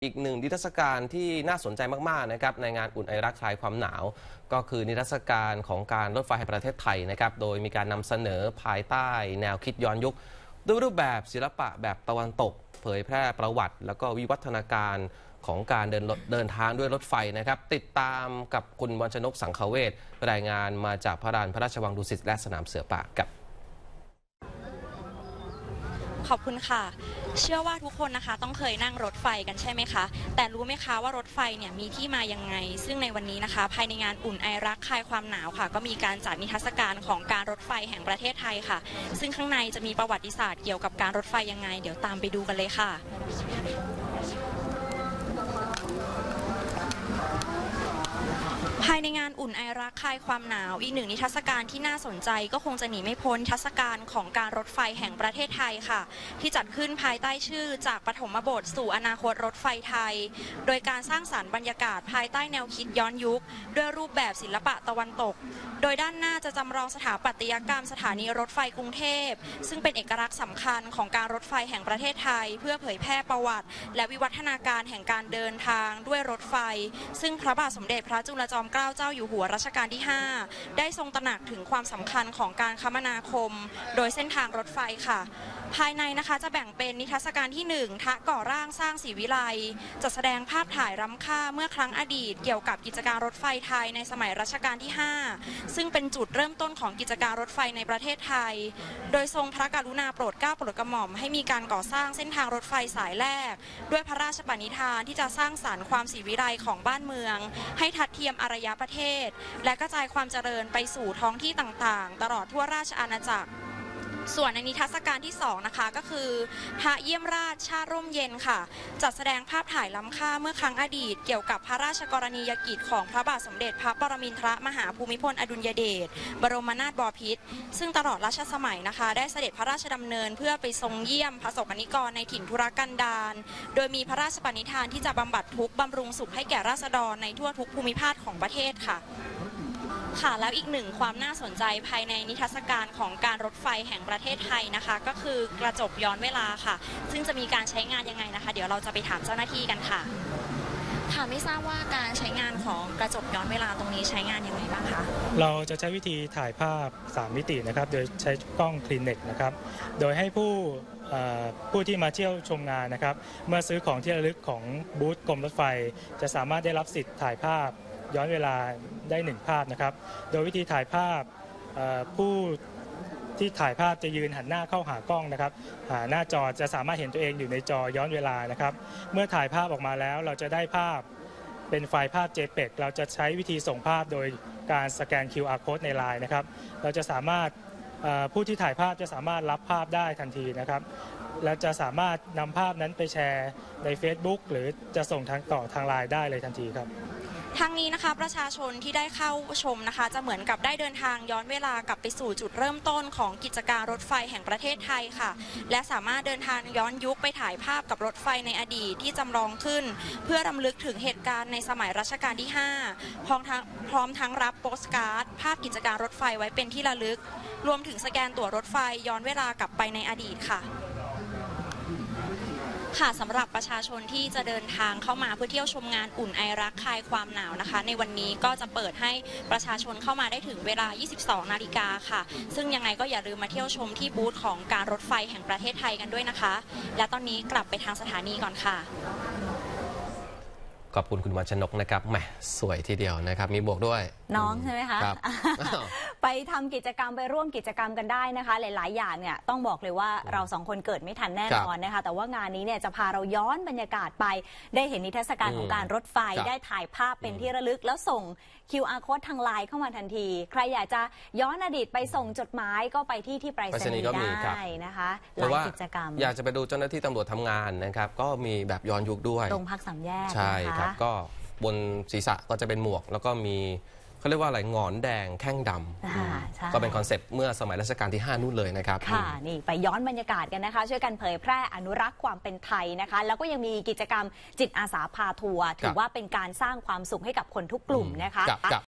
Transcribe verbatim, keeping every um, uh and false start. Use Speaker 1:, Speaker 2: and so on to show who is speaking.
Speaker 1: อีกหนึ่งนิทรรศการที่น่าสนใจมากๆนะครับในงานอุ่นไอรักคลายความหนาวก็คือนิทรรศการของการรถไฟแห่งประเทศไทยนะครับโดยมีการนำเสนอภายใต้แนวคิดย้อนยุคด้วยรูปแบบศิลปะแบบตะวันตกเผยแพร่ประวัติแล้วก็วิวัฒนาการของการเดินเดินทางด้วยรถไฟนะครับติดตามกับคุณวรรณชนกสังขเวชรายงานมาจากพระลานพระราชวังดุสิตและสนามเสือป่ากับ
Speaker 2: ขอบคุณค่ะเชื่อว่าทุกคนนะคะต้องเคยนั่งรถไฟกันใช่ไหมคะแต่รู้ไหมคะว่ารถไฟเนี่ยมีที่มายังไงซึ่งในวันนี้นะคะภายในงานอุ่นไอรักคลายความหนาวค่ะก็มีการจัดนิทรรศการของการรถไฟแห่งประเทศไทยค่ะซึ่งข้างในจะมีประวัติศาสตร์เกี่ยวกับการรถไฟยังไงเดี๋ยวตามไปดูกันเลยค่ะภายในงานอุ่นไอรักคลายความหนาวอีกหนึ่งนิทรรศการที่น่าสนใจก็คงจะหนีไม่พ้นนิทรรศการของการรถไฟแห่งประเทศไทยค่ะที่จัดขึ้นภายใต้ชื่อจากปฐมบทสู่อนาคตรถไฟไทยโดยการสร้างสรรค์บรรยากาศภายใต้แนวคิดย้อนยุคด้วยรูปแบบศิลปะตะวันตกโดยด้านหน้าจะจำลองสถาปัตยกรรมสถานีรถไฟกรุงเทพซึ่งเป็นเอกลักษณ์สำคัญของการรถไฟแห่งประเทศไทยเพื่อเผยแพร่ประวัติและวิวัฒนาการแห่งการเดินทางด้วยรถไฟซึ่งพระบาทสมเด็จพระจุลจอมเกล้าเจ้าอยู่หัวรัชกาลที่ห้าได้ทรงตระหนักถึงความสำคัญของการคมนาคมโดยเส้นทางรถไฟค่ะภายในนะคะจะแบ่งเป็นนิทรรศการที่หนึ่งทะก่อร่างสร้างศรีวิไลจะแสดงภาพถ่ายล้ำค่าเมื่อครั้งอดีตเกี่ยวกับกิจการรถไฟไทยในสมัยรัชกาลที่ห้าซึ่งเป็นจุดเริ่มต้นของกิจการรถไฟในประเทศไทยโดยทรงพระกรุณาโปรดเกล้าโปรดกระหม่อมให้มีการก่อสร้างเส้นทางรถไฟสายแรกด้วยพระราชปณิธานที่จะสร้างสรรค์ความศรีวิไลของบ้านเมืองให้ทัดเทียมอารยประเทศและกระจายความเจริญไปสู่ท้องที่ต่างๆตลอดทั่วราชอาณาจักรส่วนในนิทรรศการที่สองนะคะก็คือพระเยี่ยมราชชาติร่มเย็นค่ะจัดแสดงภาพถ่ายล้ำค่าเมื่อครั้งอดีตเกี่ยวกับพระราชกรณียกิจของพระบาทสมเด็จพระปรมินทรมหาภูมิพลอดุลยเดชบรมนาถบพิตรซึ่งตลอดรัชสมัยนะคะได้เสด็จพระราชดำเนินเพื่อไปทรงเยี่ยมประสบนิกรในถิ่นทุรกันดารโดยมีพระราชปณิธานที่จะบำบัดทุกข์บำรุงสุขให้แก่ราษฎรในทั่วทุกภูมิภาคของประเทศค่ะค่ะแล้วอีกหนึ่งความน่าสนใจภายในนิทรรศการของการรถไฟแห่งประเทศไทยนะคะก็คือกระจกย้อนเวลาค่ะซึ่งจะมีการใช้งานยังไงนะคะเดี๋ยวเราจะไปถามเจ้าหน้าที่กันค่ะค่ะไม่ทราบว่าการใช้งานของกระจกย้อนเวลาตรงนี้ใช้งานยังไงบ้างคะ
Speaker 3: เราจะใช้วิธีถ่ายภาพสามมิตินะครับโดยใช้กล้องคลิเน็กนะครับโดยให้ผู้ผู้ที่มาเที่ยวชมงานนะครับเมื่อซื้อของที่ระลึกของบูธกรมรถไฟจะสามารถได้รับสิทธิ์ถ่ายภาพย้อนเวลาได้หนึ่งภาพนะครับโดยวิธีถ่ายภาพผู้ที่ถ่ายภาพจะยืนหันหน้าเข้าหากล้องนะครับหาหน้าจอจะสามารถเห็นตัวเองอยู่ในจอย้อนเวลานะครับเมื่อถ่ายภาพออกมาแล้วเราจะได้ภาพเป็นไฟล์ภาพ เจพีอี จี เราจะใช้วิธีส่งภาพโดยการสแกน คิว อาร์ Code ใน ไลน์ นะครับเราจะสามารถผู้ที่ถ่ายภาพจะสามารถรับภาพได้ทันทีนะครับและจะสามารถนำภาพนั้นไปแชร์ใน Facebook หรือจะส่งทางต่อทาง ไลน์ ได้เลยทันทีครับ
Speaker 2: ทั้งนี้นะคะประชาชนที่ได้เข้าชมนะคะจะเหมือนกับได้เดินทางย้อนเวลากลับไปสู่จุดเริ่มต้นของกิจการรถไฟแห่งประเทศไทยค่ะและสามารถเดินทางย้อนยุคไปถ่ายภาพกับรถไฟในอดีตที่จำลองขึ้นเพื่อรำลึกถึงเหตุการณ์ในสมัยรัชกาลที่ห้าพร้อมทั้งพร้อมทั้งรับโปสการ์ดภาพกิจการรถไฟไว้เป็นที่ระลึกรวมถึงสแกนตั๋วรถไฟย้อนเวลากลับไปในอดีตค่ะค่ะสำหรับประชาชนที่จะเดินทางเข้ามาเพื่อเที่ยวชมงานอุ่นไอรักคลายความหนาวนะคะในวันนี้ก็จะเปิดให้ประชาชนเข้ามาได้ถึงเวลา ยี่สิบสอง นาฬิกาค่ะซึ่งยังไงก็อย่าลืมมาเที่ยวชมที่บูธของการรถไฟแห่งประเทศไทยกันด้วยนะคะและตอนนี้กลับไปทางสถานีก่อนค่ะ
Speaker 1: ขอบคุณคุณวรรณชนกนะครับแหมสวยทีเดียวนะครับมีบวกด้วย
Speaker 4: น้องใช่ไหมคะไปทำกิจกรรมไปร่วมกิจกรรมกันได้นะคะหลายๆอย่างเนี่ยต้องบอกเลยว่าเราสองคนเกิดไม่ทันแน่นอนนะคะแต่ว่างานนี้เนี่ยจะพาเราย้อนบรรยากาศไปได้เห็นนิทรรศการของการรถไฟได้ถ่ายภาพเป็นที่ระลึกแล้วส่ง คิว อาร์ Code ทาง ไลน์ เข้ามาทันทีใครอยากจะย้อนอดีตไปส่งจดหมายก็ไปที่ที่ไปรษณีย์ได้นะคะหลายกิจกรรม
Speaker 1: อยากจะไปดูเจ้าหน้าที่ตำรวจทำงานนะครับก็มีแบบย้อนยุคด้วย
Speaker 4: ตรงพักสามแยก
Speaker 1: ใช่ครับก็บนศีรษะก็จะเป็นหมวกแล้วก็มีเขาเรียกว่าอะไรหงอนแดงแข้งดำก็เป็นคอนเซปต์เมื่อสมัยรัชกาลที่ห้านู่นเลยนะครับ
Speaker 4: ค่ะนี่ไปย้อนบรรยากาศกันนะคะช่วยกันเผยแพร่อนุรักษ์ความเป็นไทยนะคะแล้วก็ยังมีกิจกรรมจิตอาสาพาทัวร์ถือว่าเป็นการสร้างความสุขให้กับคนทุกกลุ่มนะคะ